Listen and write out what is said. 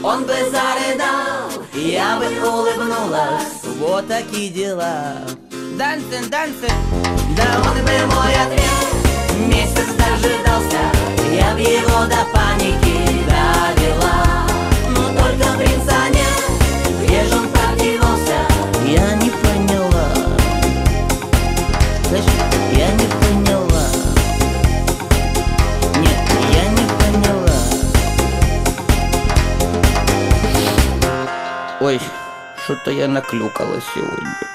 он бы зарыдал, я бы улыбнулась. Вот такие дела. Dancing, dancing. Да он бы мой ответ месяц дожидался, я б его до паники довела. Но только принца нет, где же он подевался? Я не поняла. Слышь, я не поняла. Нет, я не поняла. Ой, что-то я наклюкала сегодня.